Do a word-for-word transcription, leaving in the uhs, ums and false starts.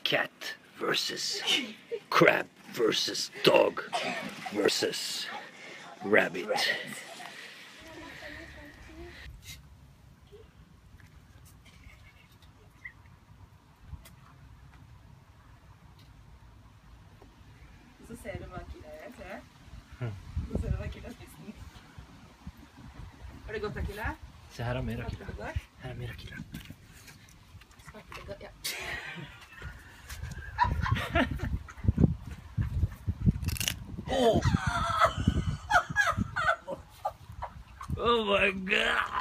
cat versus crab versus dog versus rabbit. Så ser du hva Killa gjør, ser du? Så ser du hva Killa spiser. Har det gått da, Killa? Se, her er mer av Smakte Killa. det godt? Her er mer av Killa. Smakte det godt, ja. Oh! Oh my god!